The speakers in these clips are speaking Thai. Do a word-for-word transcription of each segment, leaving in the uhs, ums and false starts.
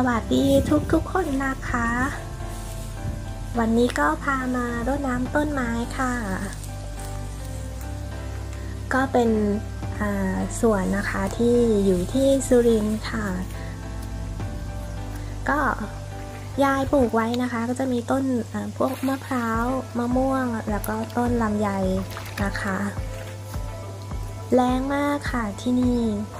วัสดีทุกทุกคนนะคะ วันนี้ก็พามารดน้ำต้นไม้ค่ะ ก็เป็นสวนนะคะที่อยู่ที่สุรินทร์ค่ะ ก็ยายปลูกไว้นะคะก็จะมีต้นพวกมะพร้าวมะม่วงแล้วก็ต้นลำไยนะคะแรงมากค่ะที่นี่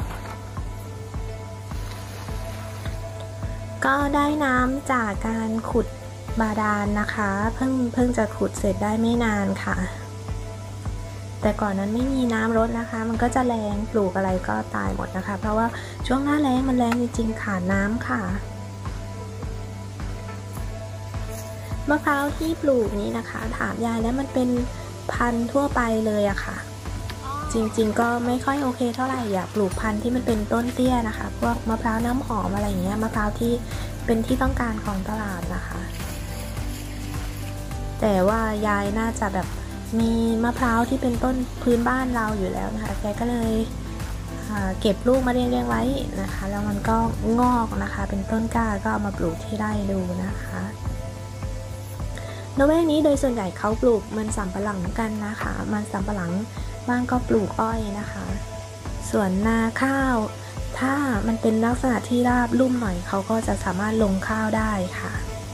ก็ได้น้ำจากการขุดบาดาลนะคะเพิ่งเพิ่งจะขุดเสร็จได้ไม่นานค่ะแต่ก่อนนั้นไม่มีน้ำรดนะคะมันก็จะแรงปลูกอะไรก็ตายหมดนะคะเพราะว่าช่วงหน้าแล้งมันแรงจริงๆขาดน้ำค่ะมะพร้าวที่ปลูกนี้นะคะถามยายแล้วมันเป็นพันธุ์ทั่วไปเลยอะค่ะจริงๆก็ไม่ค่อยโอเคเท่าไหร่อยากปลูกพันธุ์ที่มันเป็นต้นเตี้ยนะคะพวกมะพร้าวน้ำหอมอะไรอย่างเงี้ยมะพร้าวที่เป็นที่ต้องการของตลาดนะคะแต่ว่ายายน่าจะแบบมีมะพร้าวที่เป็นต้นพื้นบ้านเราอยู่แล้วนะคะแกก็เลยเก็บลูกมาเรียงๆไว้นะคะแล้วมันก็งอกนะคะเป็นต้นกล้าก็เอามาปลูกที่ไร่ดูนะคะละแวกนี้โดยส่วนใหญ่เขาปลูกมันสำปะหลังกันนะคะมันสำปะหลังบ้างก็ปลูกอ้อยนะคะส่วนนาข้าวถ้ามันเป็นลักษณะที่ราบลุ่มหน่อยเขาก็จะสามารถลงข้าวได้ค่ะ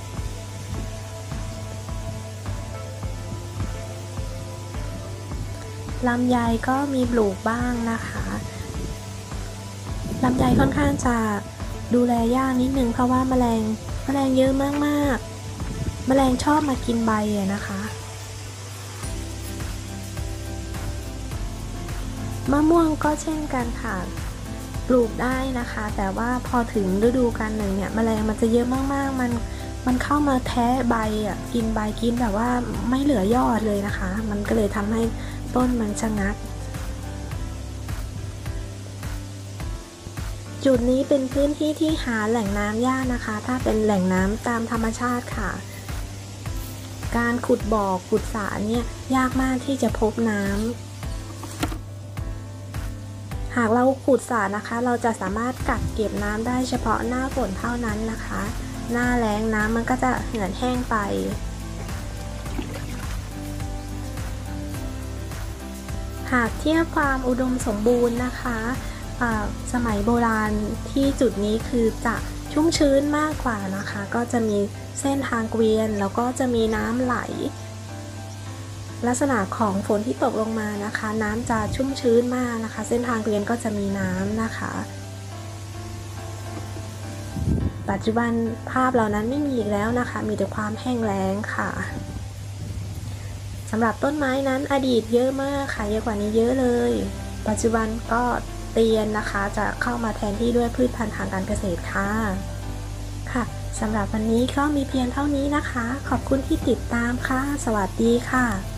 ลำไยก็มีปลูกบ้างนะคะลำไยค่อนข้างจะดูแลยากนิดนึงเพราะว่าแมลงแมลงเยอะมากๆแมลงชอบมากินใบนะคะมะม่วงก็เช่นกันค่ะปลูกได้นะคะแต่ว่าพอถึงฤดูกาลหนึ่งเนี่ยแมลงมันจะเยอะมากๆมันมันเข้ามาแทะใบอ่ะกินใบกินแบบว่าไม่เหลือยอดเลยนะคะมันก็เลยทำให้ต้นมันชะงักจุดนี้เป็นพื้นที่ที่หาแหล่งน้ำยากนะคะถ้าเป็นแหล่งน้ำตามธรรมชาติค่ะการขุดบ่อขุดสระเนี่ยยากมากที่จะพบน้ำหากเราขุดสระนะคะเราจะสามารถกักเก็บน้ำได้เฉพาะหน้าฝนเท่านั้นนะคะหน้าแล้งน้ำมันก็จะเหือดแห้งไปหากเทียบความอุดมสมบูรณ์นะคะสมัยโบราณที่จุดนี้คือจะชุ่มชื้นมากกว่านะคะก็จะมีเส้นทางเกวียนแล้วก็จะมีน้ำไหลลักษณะของฝนที่ตกลงมานะคะน้ำจะชุ่มชื้นมากนะคะเส้นทางเกวียนก็จะมีน้ำนะคะปัจจุบันภาพเหล่านั้นไม่มีอีกแล้วนะคะมีแต่ความแห้งแล้งค่ะสำหรับต้นไม้นั้นอดีตเยอะมากค่ะเยอะกว่านี้เยอะเลยปัจจุบันก็เตียนนะคะจะเข้ามาแทนที่ด้วยพืชพันธุ์ทางการเกษตรค่ะค่ะสำหรับวันนี้ก็มีเพียงเท่านี้นะคะขอบคุณที่ติดตามค่ะสวัสดีค่ะ